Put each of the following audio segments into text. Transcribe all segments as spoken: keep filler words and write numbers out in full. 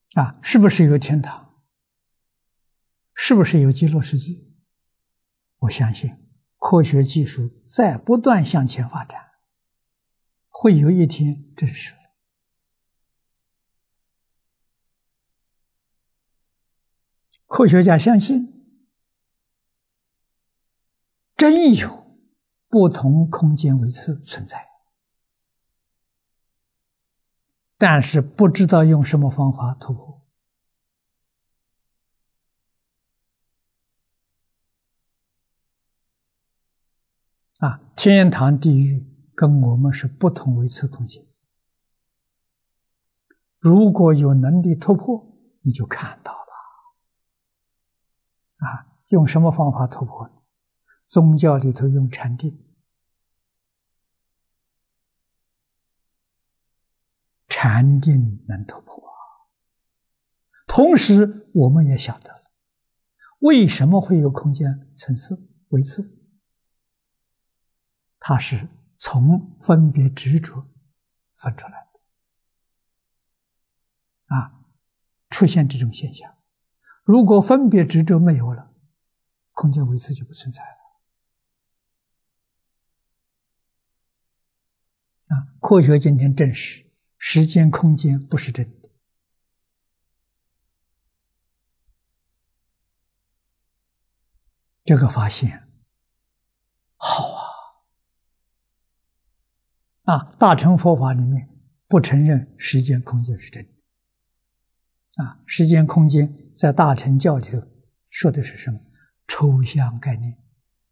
啊，是不是有天堂？是不是有极乐世界？我相信科学技术在不断向前发展，会有一天证实了。科学家相信真有不同空间维次存在，但是不知道用什么方法突破。啊，天堂、地狱跟我们是不同维次空间。如果有能力突破，你就看到了。啊，用什么方法突破呢？宗教里头用禅定，禅定能突破。同时，我们也晓得了，为什么会有空间层次、维次？它是从分别执着分出来的，啊，出现这种现象。如果分别执着没有了，空间维次就不存在了。啊，科学今天证实，时间空间不是真的。这个发现好啊！啊，大乘佛法里面不承认时间空间是真的。啊，时间空间在大乘教里头说的是什么？抽象概念。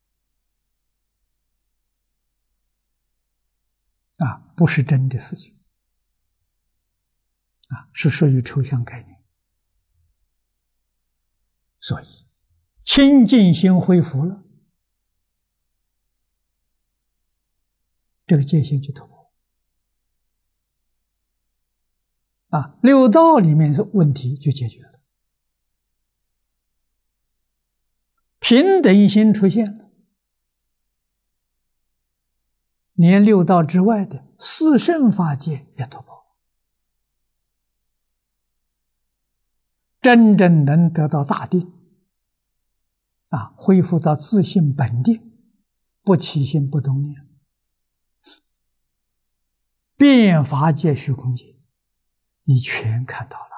啊，不是真的事情。啊，是属于抽象概念。所以，清净心恢复了，这个界限就突破。啊，六道里面的问题就解决了，平等心出现了，连六道之外的四圣法界也突破，真正能得到大定，啊，恢复到自性本定，不起心不动念，变法界虚空界，你全看到了。